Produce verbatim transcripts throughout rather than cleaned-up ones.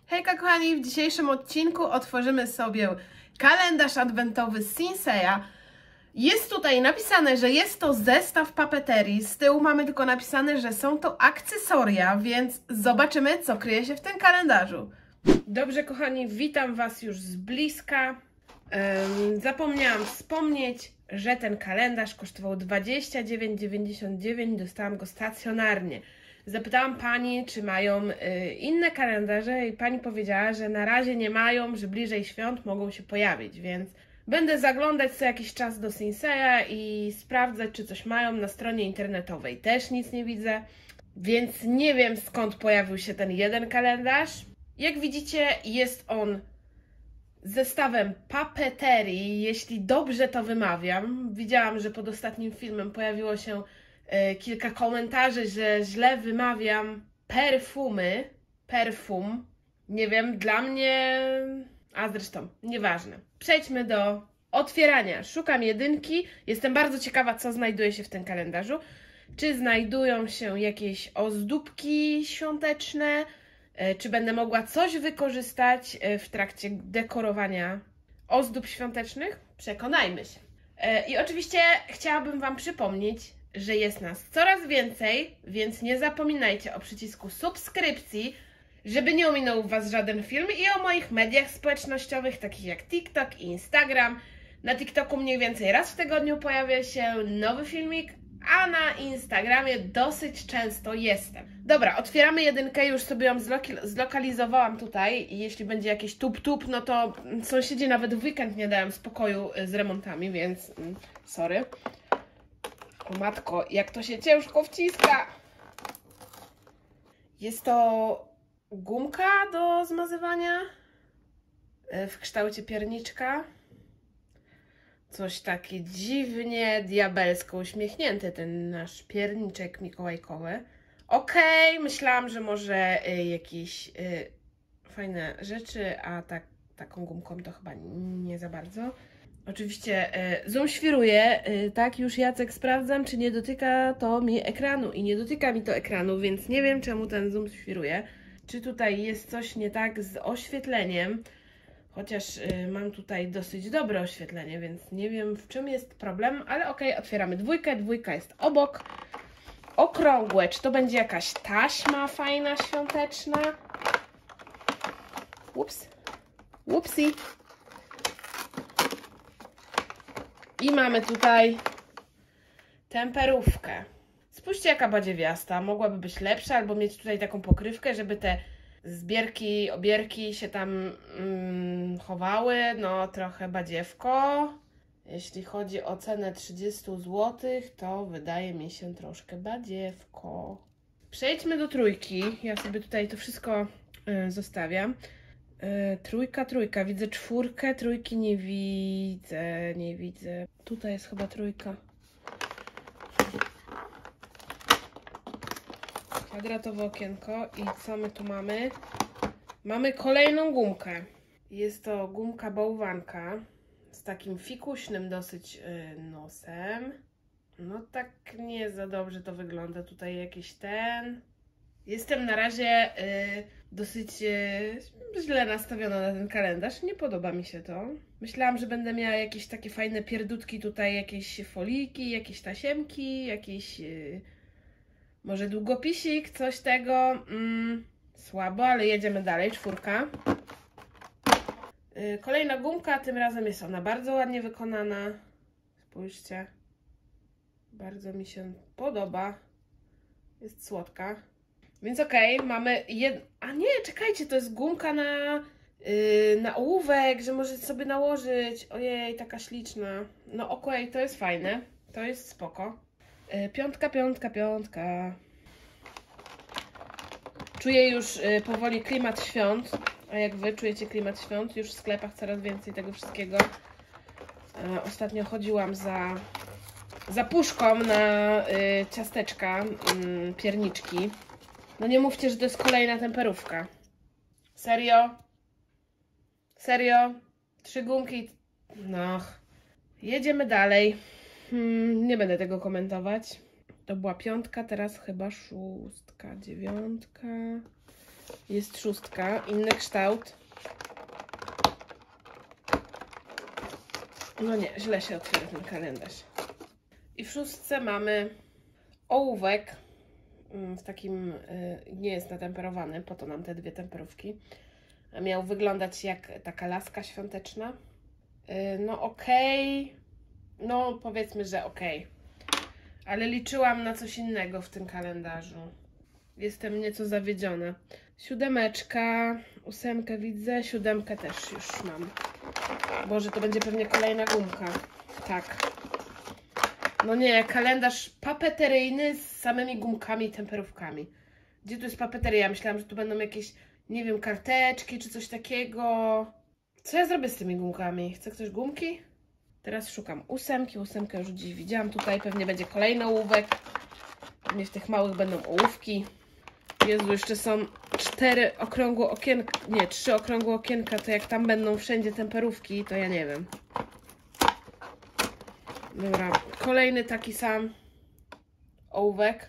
Hejka kochani, w dzisiejszym odcinku otworzymy sobie kalendarz adwentowy z Sinseya. Jest tutaj napisane, że jest to zestaw papeterii, z tyłu mamy tylko napisane, że są to akcesoria, więc zobaczymy, co kryje się w tym kalendarzu. Dobrze kochani, witam Was już z bliska. Um, zapomniałam wspomnieć, że ten kalendarz kosztował dwadzieścia dziewięć dziewięćdziesiąt dziewięć, dostałam go stacjonarnie. Zapytałam pani, czy mają y, inne kalendarze i pani powiedziała, że na razie nie mają, że bliżej świąt mogą się pojawić, więc będę zaglądać co jakiś czas do Sinseya i sprawdzać, czy coś mają na stronie internetowej. Też nic nie widzę, więc nie wiem, skąd pojawił się ten jeden kalendarz. Jak widzicie, jest on zestawem papeterii, jeśli dobrze to wymawiam. Widziałam, że pod ostatnim filmem pojawiło się kilka komentarzy, że źle wymawiam perfumy, perfum, nie wiem, dla mnie, a zresztą, nieważne. Przejdźmy do otwierania. Szukam jedynki, jestem bardzo ciekawa, co znajduje się w tym kalendarzu. Czy znajdują się jakieś ozdóbki świąteczne, czy będę mogła coś wykorzystać w trakcie dekorowania ozdób świątecznych? Przekonajmy się. I oczywiście chciałabym Wam przypomnieć, że jest nas coraz więcej, więc nie zapominajcie o przycisku subskrypcji, żeby nie ominął Was żaden film, i o moich mediach społecznościowych, takich jak TikTok i Instagram. Na TikToku mniej więcej raz w tygodniu pojawia się nowy filmik, a na Instagramie dosyć często jestem. Dobra, otwieramy jedynkę, już sobie ją zlokalizowałam tutaj i jeśli będzie jakieś tup-tup, no to sąsiedzi nawet w weekend nie dają spokoju z remontami, więc mm, sorry. O matko, jak to się ciężko wciska! Jest to gumka do zmazywania w kształcie pierniczka. Coś takie dziwnie diabelsko uśmiechnięty ten nasz pierniczek mikołajkowy. Okej, okay, myślałam, że może y, jakieś y, fajne rzeczy, a tak, taką gumką to chyba nie za bardzo. Oczywiście y, zoom świruje, y, tak, już Jacek sprawdzam, czy nie dotyka to mi ekranu i nie dotyka mi to ekranu, więc nie wiem, czemu ten zoom świruje. Czy tutaj jest coś nie tak z oświetleniem, chociaż y, mam tutaj dosyć dobre oświetlenie, więc nie wiem, w czym jest problem, ale okej, okay, otwieramy dwójkę, dwójka jest obok. Okrągłe, czy to będzie jakaś taśma fajna, świąteczna? Ups, upsi. I mamy tutaj temperówkę. Spójrzcie, jaka badziewiasta. Mogłaby być lepsza, albo mieć tutaj taką pokrywkę, żeby te zbierki, obierki się tam mm, chowały. No, trochę badziewko. Jeśli chodzi o cenę trzydzieści złotych, to wydaje mi się troszkę badziewko. Przejdźmy do trójki. Ja sobie tutaj to wszystko y, zostawiam. Yy, trójka, trójka. Widzę czwórkę, trójki nie widzę, nie widzę. Tutaj jest chyba trójka. Kwadratowe okienko. I co my tu mamy? Mamy kolejną gumkę. Jest to gumka bałwanka z takim fikuśnym dosyć yy, nosem. No tak nie za dobrze to wygląda. Tutaj jakiś ten... Jestem na razie y, dosyć y, źle nastawiona na ten kalendarz. Nie podoba mi się to. Myślałam, że będę miała jakieś takie fajne pierdutki tutaj, jakieś foliki, jakieś tasiemki, jakiś y, może długopisik, coś tego. Mm, słabo, ale jedziemy dalej. Czwórka. Y, kolejna gumka, tym razem jest ona bardzo ładnie wykonana. Spójrzcie. Bardzo mi się podoba. Jest słodka. Więc okej, okay, mamy jed... A nie, czekajcie, to jest gumka na, yy, na ołówek, że możecie sobie nałożyć. Ojej, taka śliczna. No okej, okay, to jest fajne. To jest spoko. Yy, piątka, piątka, piątka. Czuję już yy, powoli klimat świąt. A jak wy czujecie klimat świąt? Już w sklepach coraz więcej tego wszystkiego. Yy, ostatnio chodziłam za, za puszką na yy, ciasteczka, yy, pierniczki. No nie mówcie, że to jest kolejna temperówka. Serio? Serio? Trzy gumki? No. Jedziemy dalej. Hmm, nie będę tego komentować. To była piątka, teraz chyba szóstka, dziewiątka. Jest szóstka, inny kształt. No nie, źle się otwiera ten kalendarz. I w szóstce mamy ołówek. W takim, nie jest natemperowany, po to nam te dwie temperówki. Miał wyglądać jak taka laska świąteczna. No okej, okay. No powiedzmy, że okej. Okay. Ale liczyłam na coś innego w tym kalendarzu. Jestem nieco zawiedziona. Siódemeczka, ósemkę widzę, siódemkę też już mam. Boże, to będzie pewnie kolejna gumka. Tak. No nie, kalendarz papeteryjny z samymi gumkami i temperówkami. Gdzie tu jest papeteria? Myślałam, że tu będą jakieś, nie wiem, karteczki czy coś takiego. Co ja zrobię z tymi gumkami? Chce ktoś gumki? Teraz szukam ósemki. Ósemkę już gdzieś widziałam tutaj. Pewnie będzie kolejny ołówek. Pewnie w tych małych będą ołówki. Jezu, jeszcze są cztery okrągłe okienka. Nie, trzy okrągłe okienka. To jak tam będą wszędzie temperówki, to ja nie wiem. Dobra, kolejny taki sam ołówek.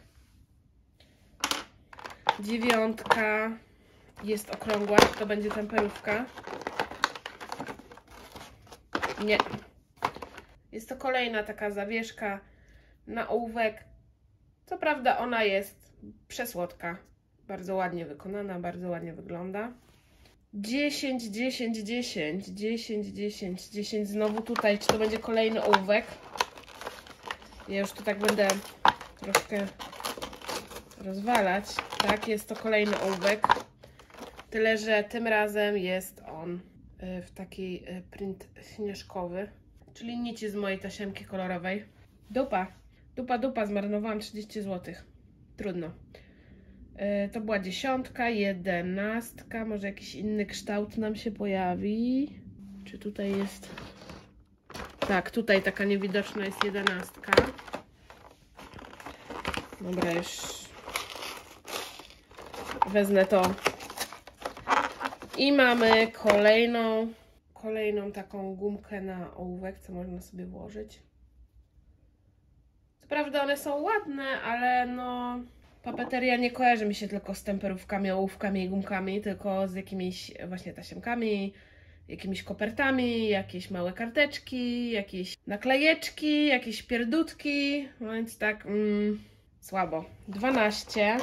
Dziewiątka jest okrągła, to będzie temperówka. Nie. Jest to kolejna taka zawieszka na ołówek. Co prawda ona jest przesłodka. Bardzo ładnie wykonana, bardzo ładnie wygląda. dziesięć, dziesięć, dziesięć, dziesięć, dziesięć, dziesięć. Znowu tutaj, czy to będzie kolejny ołówek? Ja już tu tak będę troszkę rozwalać. Tak, jest to kolejny ołówek. Tyle, że tym razem jest on w taki print śnieżkowy. Czyli nici z mojej tasiemki kolorowej. Dupa. Dupa, dupa. Zmarnowałam trzydzieści złotych. Trudno. To była dziesiątka, jedenastka. Może jakiś inny kształt nam się pojawi. Czy tutaj jest... Tak, tutaj taka niewidoczna jest jedenastka. Dobra, już wezmę to. I mamy kolejną, kolejną taką gumkę na ołówek, co można sobie włożyć. Co prawda one są ładne, ale no... Papeteria nie kojarzy mi się tylko z temperówkami, ołówkami i gumkami, tylko z jakimiś właśnie tasiemkami, jakimiś kopertami, jakieś małe karteczki, jakieś naklejeczki, jakieś pierdutki, no więc tak mm, słabo. dwanaście.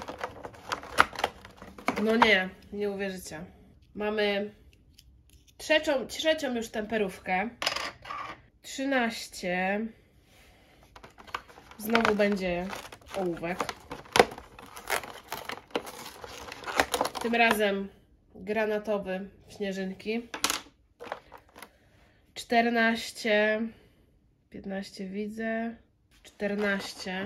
No nie, nie uwierzycie. Mamy trzecią, trzecią już temperówkę. trzynaście. Znowu będzie ołówek. Tym razem granatowy w śnieżynki. czternaście. piętnaście widzę. czternaście.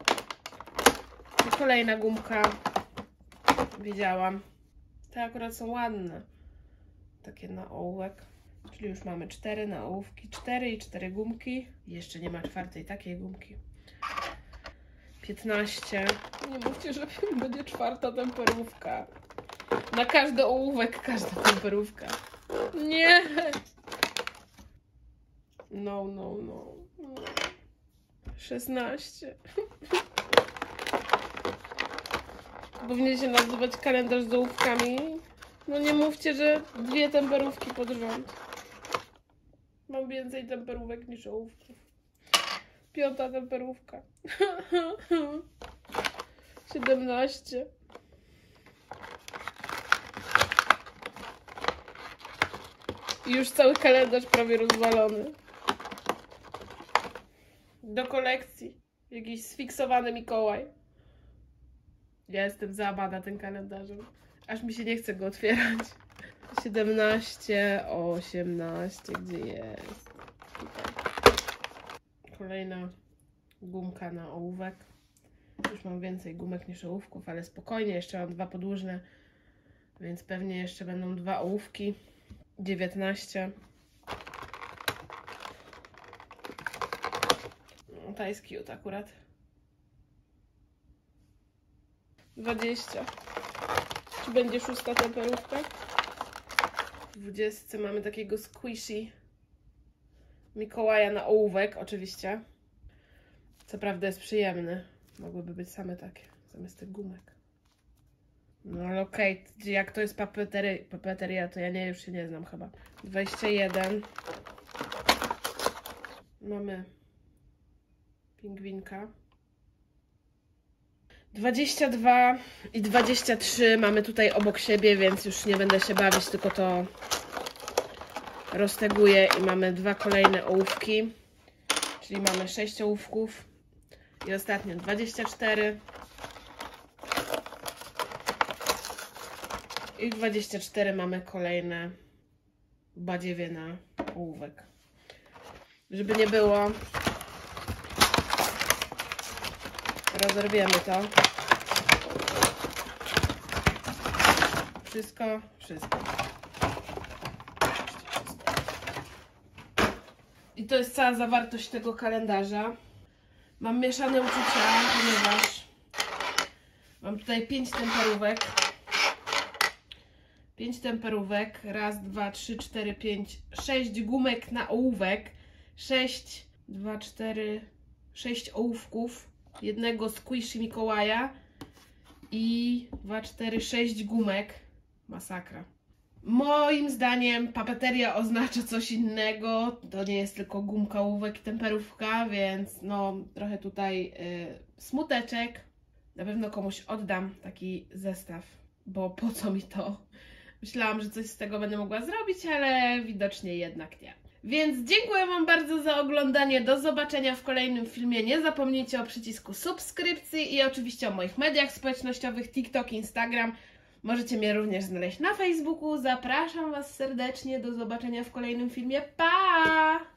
I kolejna gumka. Wiedziałam. Te akurat są ładne. Takie na ołówek. Czyli już mamy cztery na ołówki. cztery i cztery gumki. Jeszcze nie ma czwartej takiej gumki. piętnaście. Nie mówcie, że będzie czwarta temperówka. Na każdy ołówek każda temperówka. Nie! No, no, no. szesnaście. Powinien się nazywać kalendarz z ołówkami. No nie mówcie, że dwie temperówki pod rząd. Mam więcej temperówek niż ołówków. Piąta temperówka. siedemnaście. I już cały kalendarz prawie rozwalony. Do kolekcji. Jakiś sfiksowany Mikołaj. Ja jestem zabada tym kalendarzem. Aż mi się nie chce go otwierać. siedemnaście, osiemnaście, gdzie jest? Tutaj. Kolejna gumka na ołówek. Już mam więcej gumek niż ołówków, ale spokojnie. Jeszcze mam dwa podłużne, więc pewnie jeszcze będą dwa ołówki. dziewiętnaście. No, ta jest cute akurat. dwadzieścia. Czy będzie szósta temperówka? W dwudziestce mamy takiego squishy Mikołaja na ołówek, oczywiście. Co prawda jest przyjemny. Mogłyby być same takie, zamiast tych gumek. No ale okej, okay. Jak to jest papetery, papeteria, to ja nie, już się nie znam chyba. dwadzieścia jeden. Mamy pingwinka. dwadzieścia dwa i dwadzieścia trzy mamy tutaj obok siebie, więc już nie będę się bawić, tylko to rozteguję i mamy dwa kolejne ołówki. Czyli mamy sześć ołówków. I ostatnio dwadzieścia cztery. I dwadzieścia cztery mamy kolejne badziewie na ołówek. Żeby nie było, rozerwiemy to. Wszystko, wszystko. I to jest cała zawartość tego kalendarza. Mam mieszane uczucia, ponieważ mam tutaj pięć temperówek. pięć temperówek. Raz, dwa, trzy, cztery, pięć, sześć gumek na ołówek. sześć, dwa, cztery, sześć ołówków. Jednego squishy Mikołaja. I dwa, cztery, sześć gumek. Masakra. Moim zdaniem papeteria oznacza coś innego. To nie jest tylko gumka, ołówek i temperówka, więc no trochę tutaj yy, smuteczek. Na pewno komuś oddam taki zestaw, bo po co mi to? Myślałam, że coś z tego będę mogła zrobić, ale widocznie jednak nie. Więc dziękuję Wam bardzo za oglądanie. Do zobaczenia w kolejnym filmie. Nie zapomnijcie o przycisku subskrypcji i oczywiście o moich mediach społecznościowych, TikTok, Instagram. Możecie mnie również znaleźć na Facebooku. Zapraszam Was serdecznie. Do zobaczenia w kolejnym filmie. Pa!